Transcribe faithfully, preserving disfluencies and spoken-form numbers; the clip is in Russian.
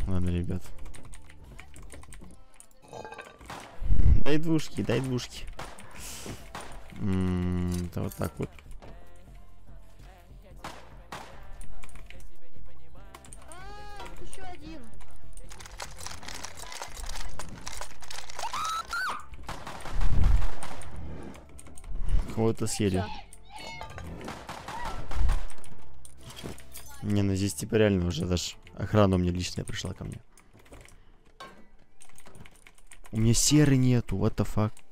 Ладно, ребят. Дай двушки, дай двушки. М-м, это вот так вот. Еще один. Кого-то съели. Не, ну здесь типа реально уже даже охрана у меня личная пришла ко мне. У меня серы нету, what the fuck.